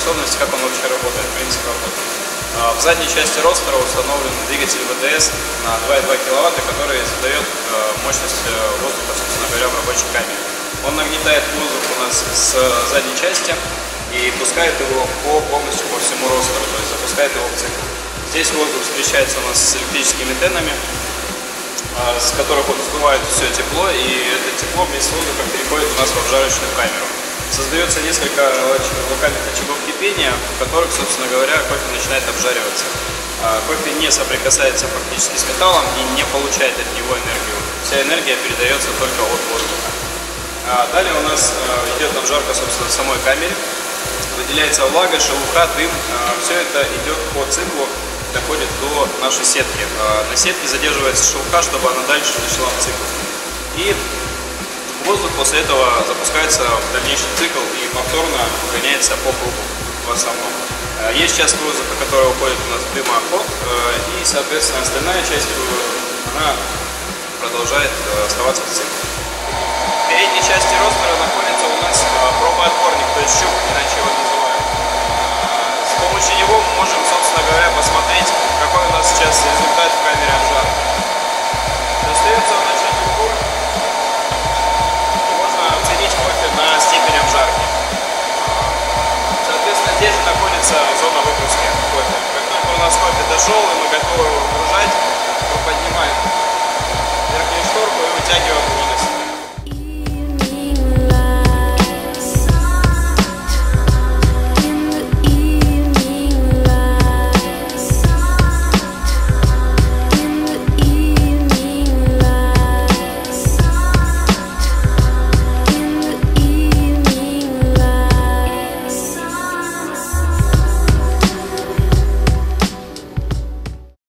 способности, как он вообще работает, принцип работы. В задней части ростера установлен двигатель ВДС на 2,2 кВт, который задает мощность воздуха, собственно говоря, в рабочей камере. Он нагнетает воздух у нас с задней части и пускает его полностью по всему ростеру, то есть запускает его в цикл. Здесь воздух встречается у нас с электрическими тенами, с которых вот сдувает все тепло, и это тепло вместе с воздухом переходит у нас в обжарочную камеру. Создается несколько локальных очагов кипения, в которых, собственно говоря, кофе начинает обжариваться. Кофе не соприкасается практически с металлом и не получает от него энергию. Вся энергия передается только от воздуха. Далее у нас идет обжарка, собственно, в самой камере. Выделяется влага, шелуха, дым. Все это идет по циклу, доходит до нашей сетки. На сетке задерживается шелуха, чтобы она дальше зашла в цикл. И воздух после этого запускается в дальнейший цикл и повторно гоняется по кругу в основном. Есть часть воздуха, которая уходит у нас в дымоход, и, соответственно, остальная часть, она продолжает оставаться в цикле. В передней части ростера находится у нас пробоотборник, то есть щуп, иначе его называют. С помощью него мы можем, собственно говоря, посмотреть, какой у нас сейчас результат в камере обжарки. Достается он от щупу. Оценить кофе на степень обжарки. Соответственно, здесь же находится зона выгрузки кофе. Как только у нас кофе дошел и мы готовы его выгружать, мы поднимаем верхнюю шторку и вытягиваем его